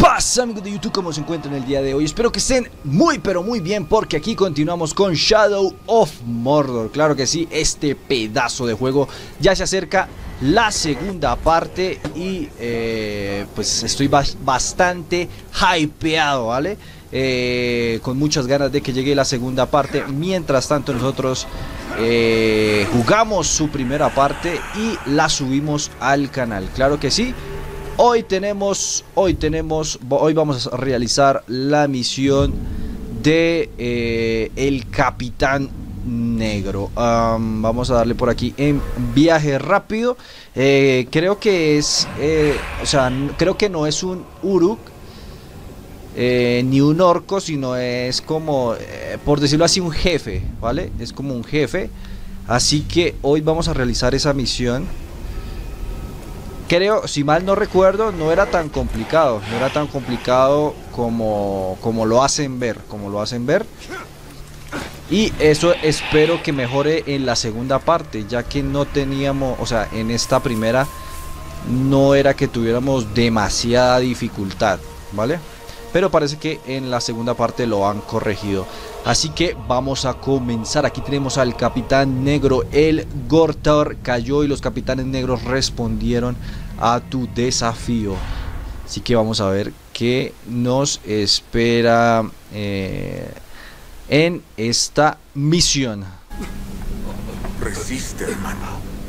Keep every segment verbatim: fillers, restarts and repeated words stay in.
pasa, amigos de YouTube? ¿Cómo se encuentran el día de hoy? Espero que estén muy pero muy bien, porque aquí continuamos con Shadow of Mordor. Claro que sí, este pedazo de juego ya se acerca la segunda parte y eh, pues estoy ba bastante hypeado, ¿vale? Eh, con muchas ganas de que llegue la segunda parte. Mientras tanto nosotros eh, jugamos su primera parte y la subimos al canal. Claro que sí. Hoy tenemos, hoy tenemos, hoy vamos a realizar la misión de eh, el Capitán Negro. Um, vamos a darle por aquí en viaje rápido. Eh, creo que es, eh, o sea, creo que no es un Uruk eh, ni un orco, sino es como, eh, por decirlo así, un jefe, ¿vale? Es como un jefe. Así que hoy vamos a realizar esa misión. Creo, si mal no recuerdo, no era tan complicado, no era tan complicado como, como lo hacen ver, como lo hacen ver. Y eso espero que mejore en la segunda parte, ya que no teníamos, o sea, en esta primera no era que tuviéramos demasiada dificultad, ¿vale? Pero parece que en la segunda parte lo han corregido. Así que vamos a comenzar. Aquí tenemos al Capitán Negro. El Gortar cayó y los Capitanes Negros respondieron a tu desafío. Así que vamos a ver qué nos espera eh, en esta misión. Resiste, hermano.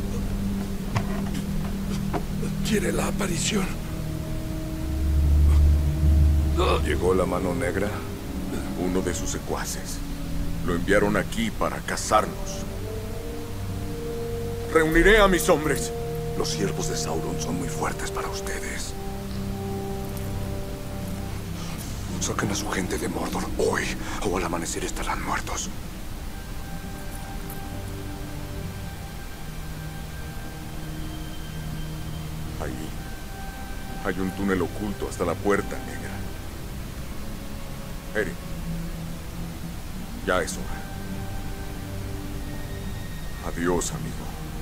¿Quiere la aparición? Llegó la Mano Negra, uno de sus secuaces. Lo enviaron aquí para cazarnos. Reuniré a mis hombres. Los siervos de Sauron son muy fuertes para ustedes. Saquen a su gente de Mordor hoy, o al amanecer estarán muertos. Ahí hay un túnel oculto hasta la Puerta Negra. Eric, ya es hora. Adiós, amigo.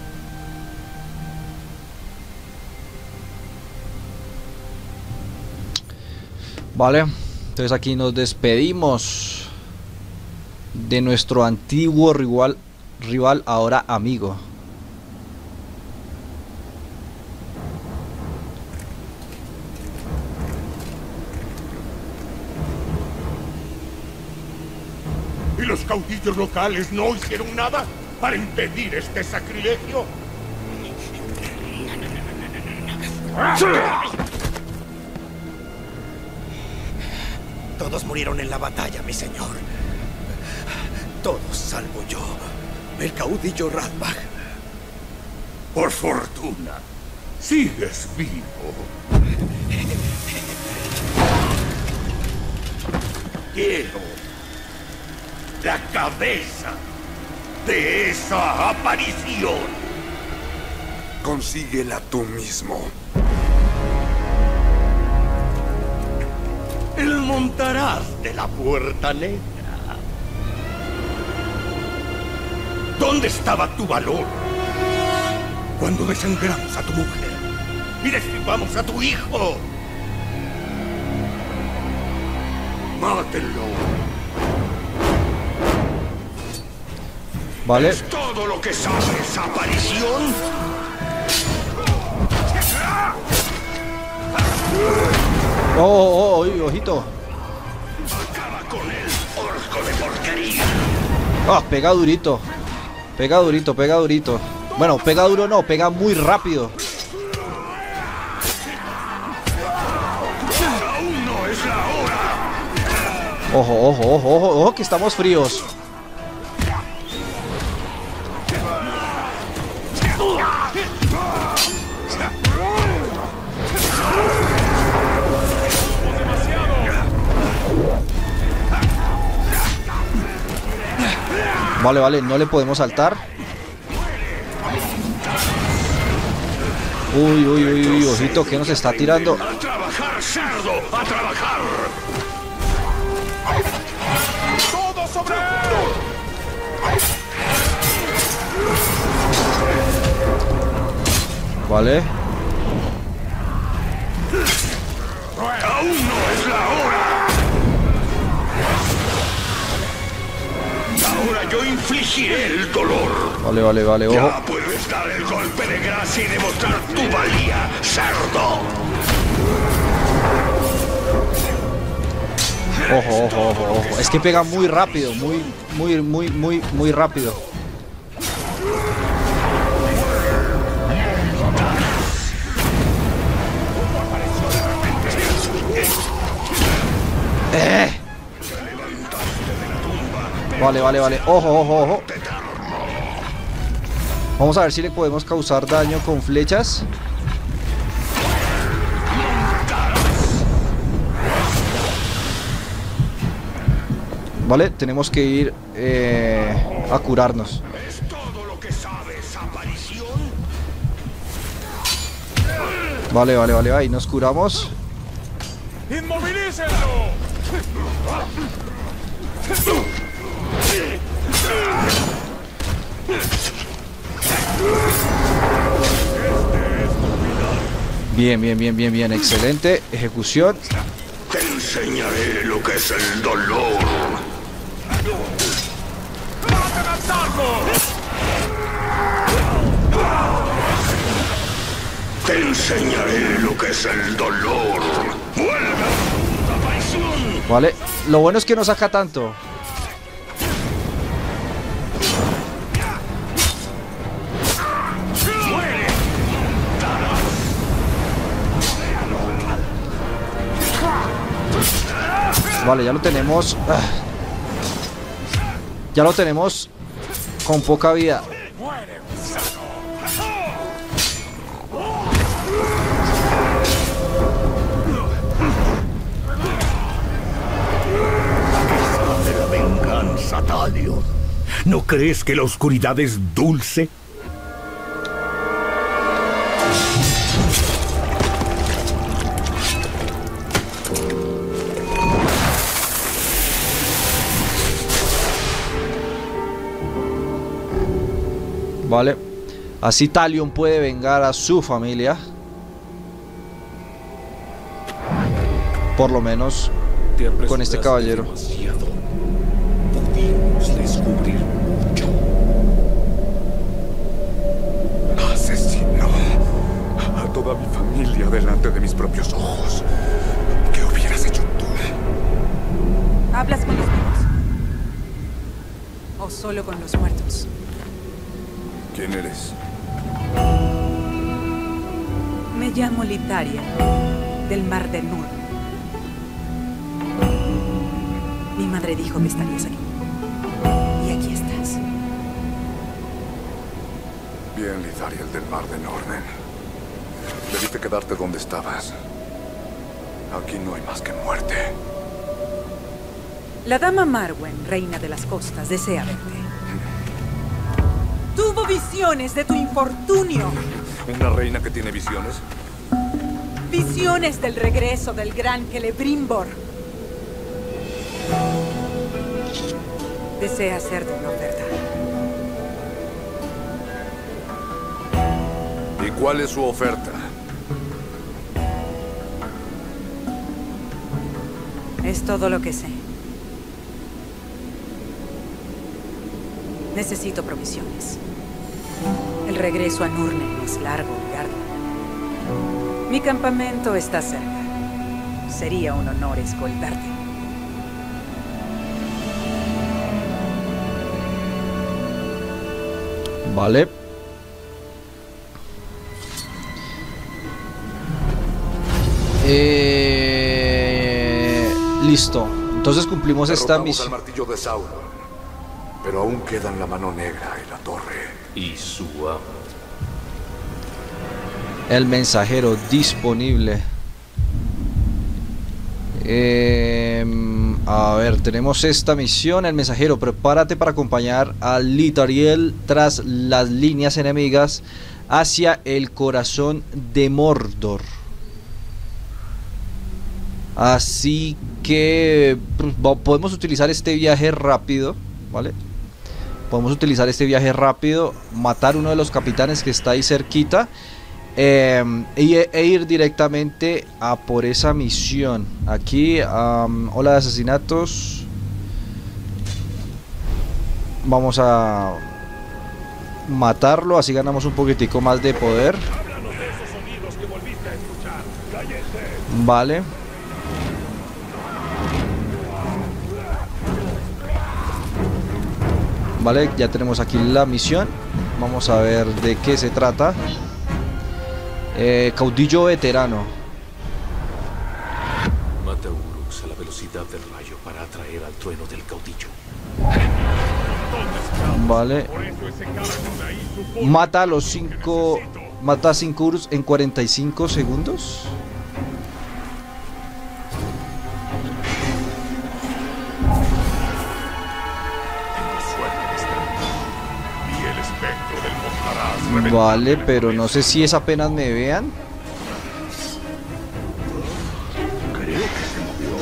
Vale, entonces aquí nos despedimos de nuestro antiguo rival, rival ahora amigo. ¿Y los caudillos locales no hicieron nada para impedir este sacrilegio? Todos murieron en la batalla, mi señor. Todos, salvo yo, el caudillo Radbag. Por fortuna, sigues vivo. Quiero la cabeza de esa aparición. Consíguela tú mismo. El montaraz de la Puerta Negra. ¿Dónde estaba tu valor cuando desangramos a tu mujer y destripamos a tu hijo? Mátenlo. Vale. ¿Es todo lo que sabe esa aparición? Oh, oh, oh, ojito. Acaba con él, orco de porquería. Ah, pega durito. Pega durito, pega durito. Bueno, pega duro no, pega muy rápido. Aún no es la hora. Ojo, ojo, ojo, ojo, ojo, que estamos fríos. Vale, vale, no le podemos saltar. Uy, uy, uy, uy, ojito, que nos está tirando. A trabajar, cerdo, a trabajar. Todo sobre él. Vale. Aún no yo infligiré el dolor. Vale, vale, vale, ojo. Ya puedes dar el golpe de gracia y demostrar tu valía, cerdo. Ojo, ojo, ojo, ojo. Es que pega muy rápido, muy, muy, muy, muy, muy rápido. Eh. Vale, vale, vale. Ojo, ojo, ojo. Vamos a ver si le podemos causar daño con flechas. Vale, tenemos que ir eh, a curarnos. ¿Es todo lo que sabes, aparición? Vale, vale, vale, ahí nos curamos. ¡Inmovilícenlo! Bien, bien, bien, bien, bien, excelente ejecución. Te enseñaré lo que es el dolor. ¡Maten al sardo! Te enseñaré lo que es el dolor. ¡Vuelve! ¡Aparición! Vale, lo bueno es que no saca tanto. Vale, ya lo tenemos. Ah. Ya lo tenemos con poca vida. De la venganza, Talion. ¿No crees que la oscuridad es dulce? Vale, así Talion puede vengar a su familia. Por lo menos con este caballero. Demasiado. Pudimos descubrir mucho. Asesinó a toda mi familia delante de mis propios ojos. ¿Qué hubieras hecho tú? ¿Hablas con los vivos? ¿O solo con los muertos? ¿Quién eres? Me llamo Litaria, del Mar de Nur. Mi madre dijo que estarías aquí. Y aquí estás. Bien, Lithariel del Mar de Norden. Debiste quedarte donde estabas. Aquí no hay más que muerte. La dama Marwen, reina de las costas, desea verte. Tuvo visiones de tu infortunio. ¿Una reina que tiene visiones? Visiones del regreso del gran Celebrimbor. Desea hacerte una oferta. ¿Y cuál es su oferta? Es todo lo que sé. Necesito provisiones. El regreso a Nurnen es largo y arduo. Mi campamento está cerca. Sería un honor escoltarte. Vale. Eh, listo. Entonces cumplimos esta Derrotamos misión. al martillo de Sauron, pero aún quedan la mano negra y la torre. Y su amo. El mensajero disponible. Eh, a ver, tenemos esta misión. El mensajero, prepárate para acompañar a Lithariel tras las líneas enemigas hacia el corazón de Mordor. Así que pues, podemos utilizar este viaje rápido, ¿vale? Podemos utilizar este viaje rápido, matar uno de los capitanes que está ahí cerquita. Eh, e, e ir directamente a por esa misión. Aquí, um, ola de asesinatos. Vamos a matarlo, así ganamos un poquitico más de poder. Vale. Vale, ya tenemos aquí la misión. Vamos a ver de qué se trata. Eh, caudillo veterano. Mata a Urux a la velocidad del rayo para atraer al trueno del caudillo. Vale. Mata a los cinco. Mata a cinco Urux en cuarenta y cinco segundos. Vale, pero no sé si es apenas me vean. Creo que se movió.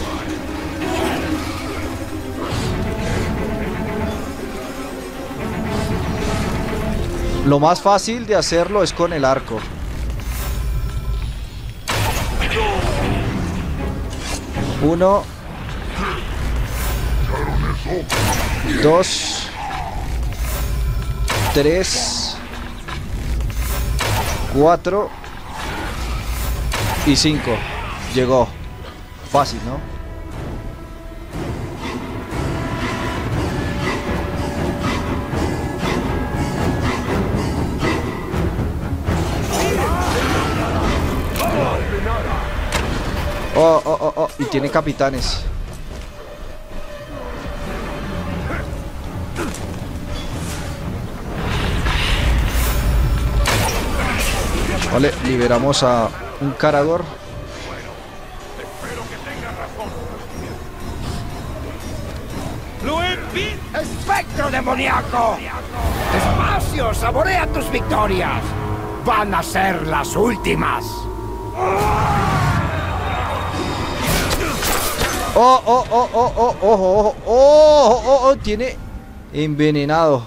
Lo más fácil de hacerlo es con el arco. Uno. Dos. Tres. Cuatro. Y cinco. Llegó. Fácil, ¿no? Oh, oh, oh, oh. Y tiene capitanes. Vale, liberamos a un Caragor. ¡Espectro demoníaco! ¡Despacio! ¡Saborea tus victorias! ¡Van a ser las últimas! Oh, oh, oh, oh, oh, oh, oh, oh, oh, oh, oh, tiene envenenado.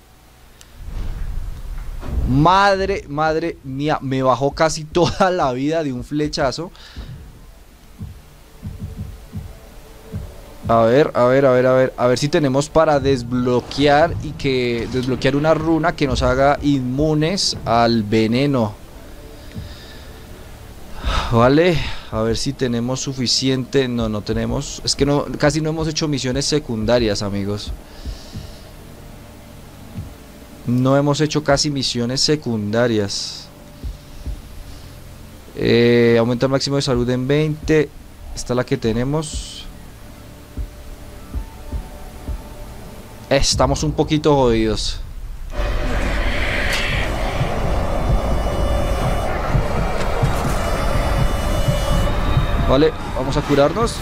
Madre, madre mía, me bajó casi toda la vida de un flechazo. A ver, a ver, a ver, a ver, a ver si tenemos para desbloquear y que desbloquear una runa que nos haga inmunes al veneno. Vale, a ver si tenemos suficiente. No, no tenemos. Es que no, casi no hemos hecho misiones secundarias, amigos. No hemos hecho casi misiones secundarias. eh, Aumenta el máximo de salud en veinte. Esta es la que tenemos. Estamos un poquito jodidos. Vale, vamos a curarnos.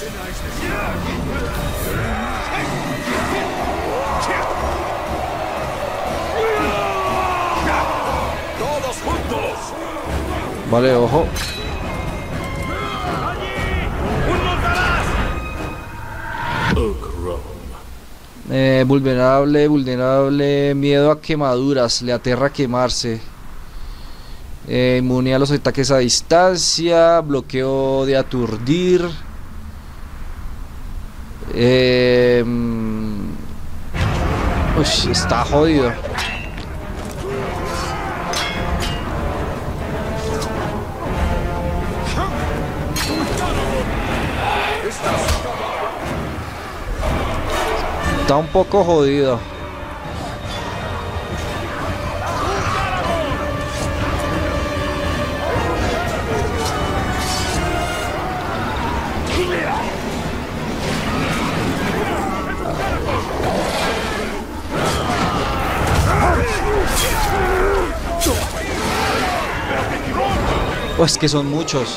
¡Todos juntos! Vale, ojo. Eh, vulnerable, vulnerable, miedo a quemaduras, le aterra quemarse. Eh, inmune a los ataques a distancia, bloqueo de aturdir. Eh, uy, está jodido. Está un poco jodido. Oh, es que son muchos.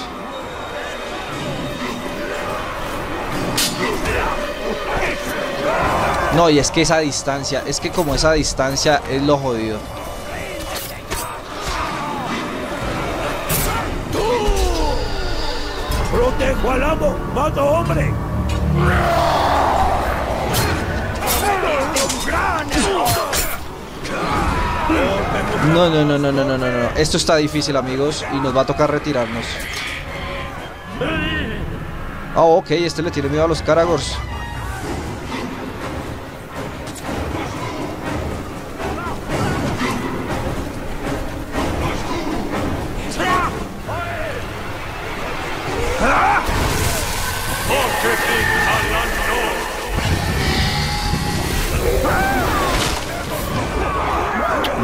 No, y es que esa distancia, es que como esa distancia es lo jodido. ¡Protejo al amo! ¡Mato hombre! No, no, no, no, no, no, no, no. Esto está difícil, amigos, y nos va a tocar retirarnos. Ah, oh, ok, este le tiene miedo a los Caragors.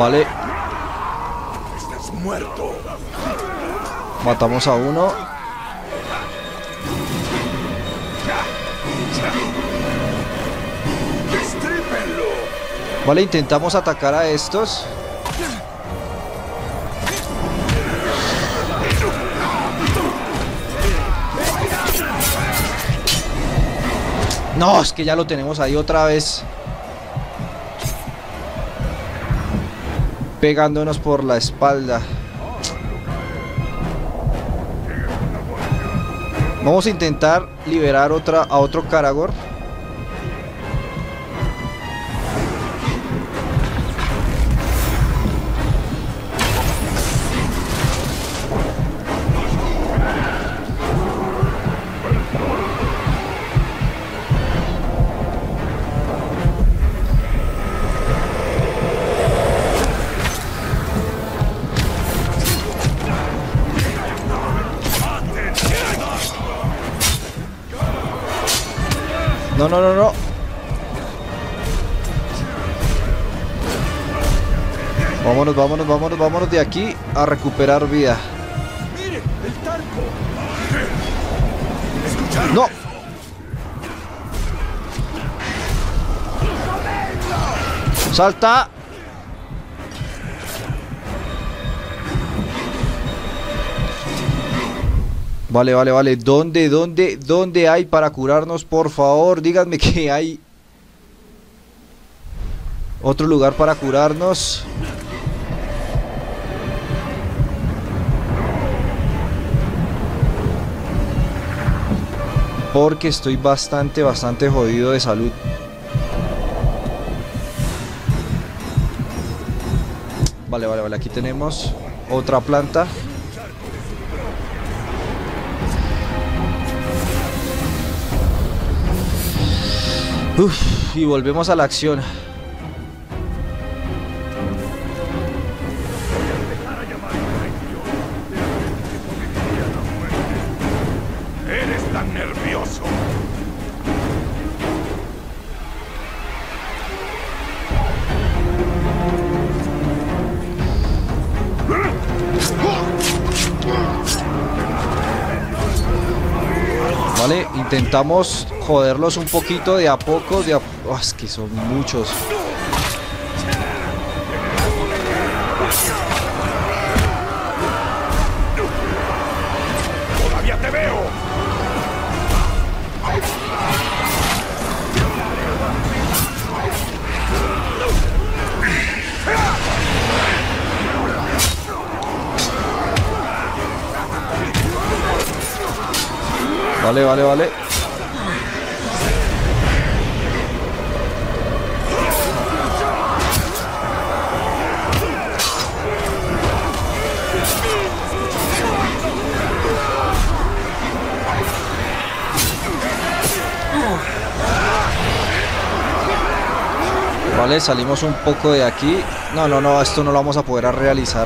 Vale. Estás muerto. Matamos a uno. ¡Destrípenlo! Vale, intentamos atacar a estos. No, es que ya lo tenemos ahí otra vez. Pegándonos por la espalda. Vamos a intentar liberar otra, a otro Karagor. No, no, no, no. Vámonos, vámonos, vámonos, vámonos de aquí a recuperar vida. ¡Mire! ¡El Tarco! ¡No! ¡Salta! Vale, vale, vale. ¿Dónde, dónde, dónde hay para curarnos? Por favor, díganme que hay otro lugar para curarnos. Porque estoy bastante, bastante jodido de salud. Vale, vale, vale. Aquí tenemos otra planta. Uf, y volvemos a la acción. Eres tan nervioso. Vale, intentamos joderlos un poquito de a poco, de a... Oh, es que son muchos. Todavía te veo. Vale, vale, vale. Vale, salimos un poco de aquí. No, no, no, esto no lo vamos a poder realizar.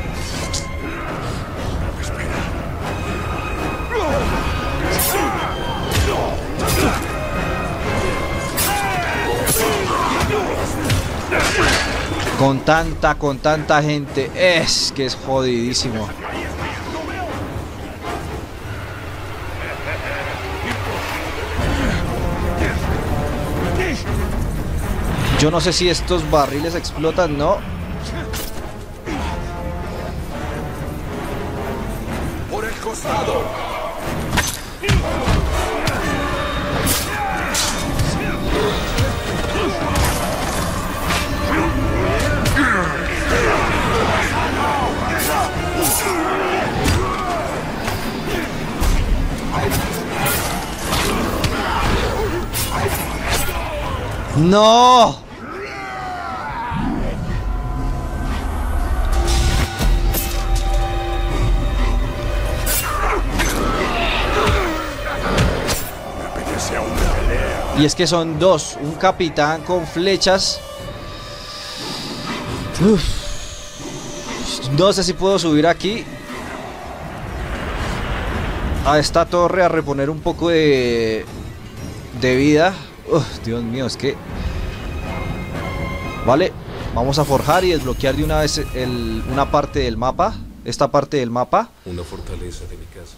Con tanta, con tanta gente. Es que es jodidísimo. Yo no sé si estos barriles explotan, ¿no? ¡Por el costado! ¡No! Y es que son dos, un capitán con flechas. Uf. No sé si puedo subir aquí a esta torre a reponer un poco de de vida. Uf, Dios mío, es que... Vale, Vamos a forjar y desbloquear de una vez el, una parte del mapa. Esta parte del mapa. Una fortaleza de mi casa.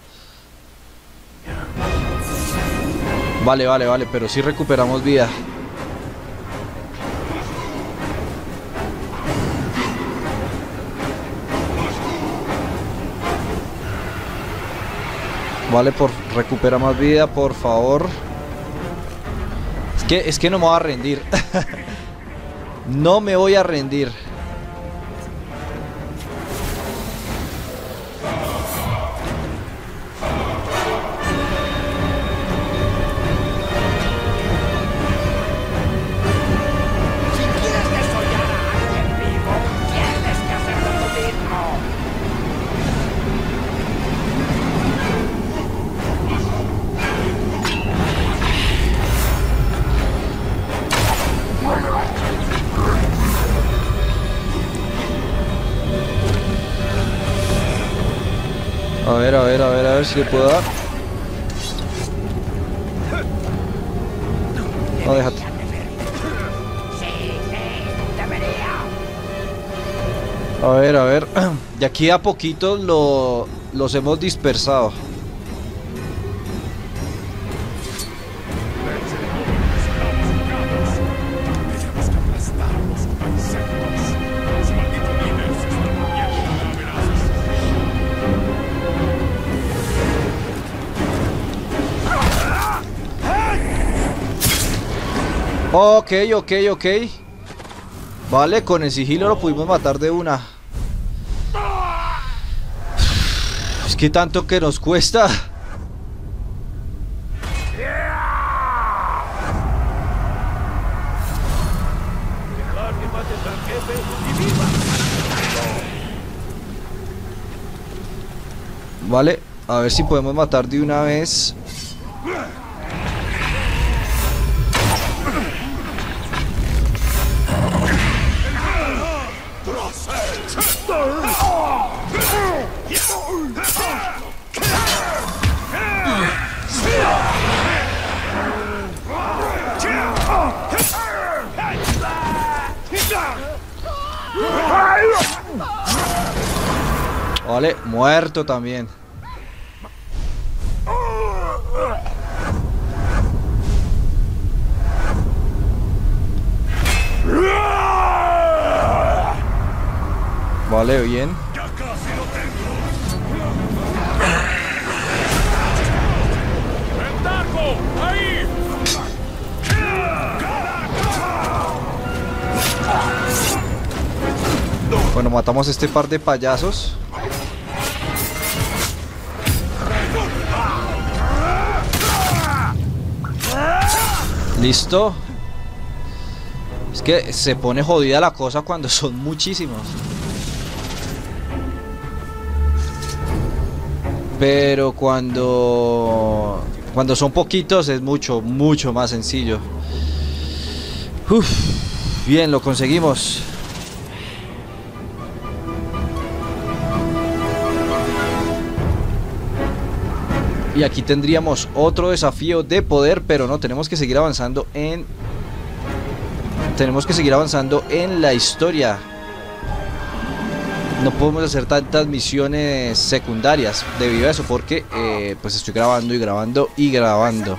Vale, vale, vale, pero sí recuperamos vida. Vale, por recupera más vida, por favor. Es que, es que no me voy a rendir. No me voy a rendir. A ver, a ver, a ver, a ver si le puedo dar. No, déjate. A ver, a ver. De aquí a poquito lo, los hemos dispersado. Ok, ok, ok. Vale, con el sigilo lo pudimos matar de una. Es que tanto que nos cuesta. Vale, a ver si podemos matar de una vez. Vale, muerto también. Vale, bien. Bueno, matamos a este par de payasos. Listo. Es que se pone jodida la cosa cuando son muchísimos. Pero cuando cuando son poquitos es mucho, mucho más sencillo. Uf, bien, lo conseguimos. Y aquí tendríamos otro desafío de poder, pero no, tenemos que seguir avanzando en... Tenemos que seguir avanzando en la historia. No podemos hacer tantas misiones secundarias debido a eso, porque eh, pues estoy grabando y grabando y grabando.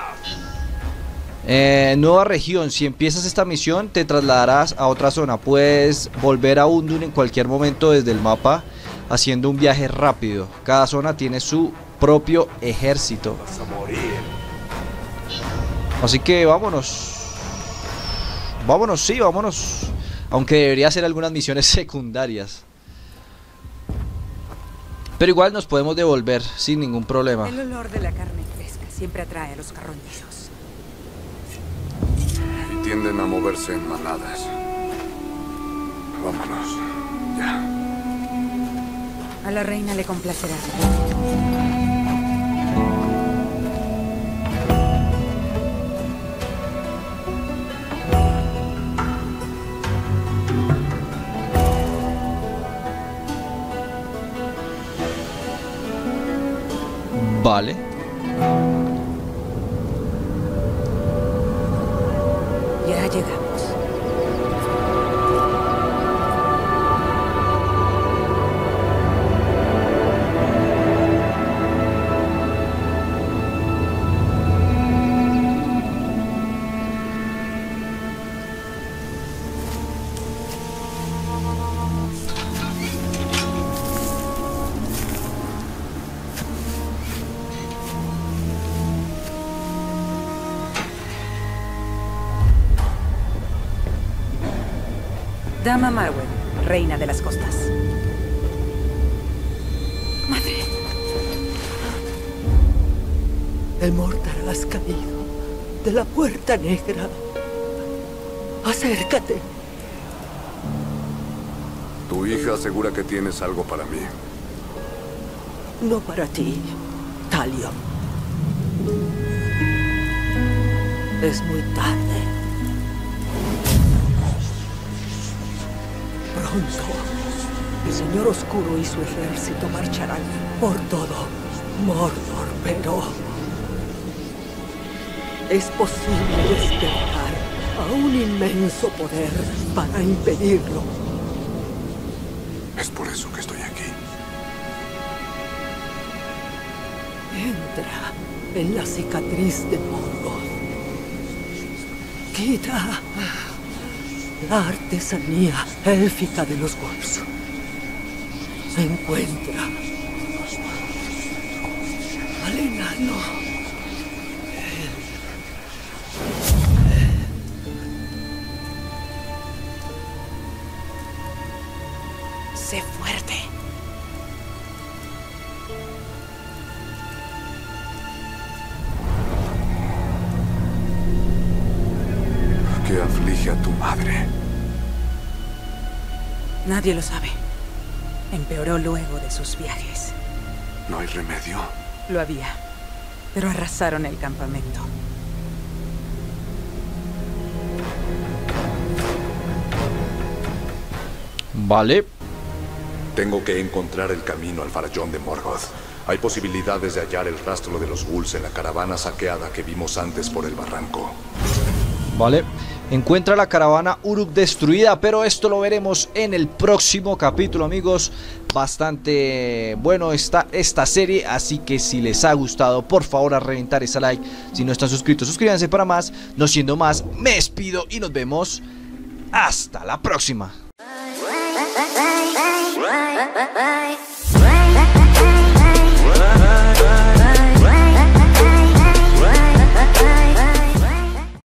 Eh, nueva región, si empiezas esta misión te trasladarás a otra zona. Puedes volver a Undun en cualquier momento desde el mapa, haciendo un viaje rápido. Cada zona tiene su propio ejército. Así que vámonos. Vámonos, sí, vámonos. Aunque debería hacer algunas misiones secundarias. Pero igual nos podemos devolver sin ningún problema. El olor de la carne fresca siempre atrae a los carroñeros. Y tienden a moverse en manadas. Vámonos. Ya. A la reina le complacerá. Vale. Ya llegamos. Dama Marwen, reina de las costas. Madre. El mortal has caído de la puerta negra. Acércate. Tu hija asegura que tienes algo para mí. No para ti, Talion. Es muy tarde. Pronto, el Señor Oscuro y su ejército marcharán por todo Mordor, pero es posible despertar a un inmenso poder para impedirlo. Es por eso que estoy aquí. Entra en la cicatriz de Morgoth. Quita la artesanía élfica de los Wolves. Encuentra al enano. Sé fuerte. ¿Qué aflige a tu madre? Nadie lo sabe. Empeoró luego de sus viajes. ¿No hay remedio? Lo había, pero arrasaron el campamento. Vale. Tengo que encontrar el camino al farallón de Morgoth. Hay posibilidades de hallar el rastro de los ghouls en la caravana saqueada que vimos antes por el barranco. Vale. Encuentra la caravana Uruk destruida, pero esto lo veremos en el próximo capítulo, amigos. Bastante bueno está esta serie, así que si les ha gustado, por favor a reventar ese like. Si no están suscritos, suscríbanse para más. No siendo más, me despido y nos vemos hasta la próxima. Bye, bye, bye, bye, bye, bye.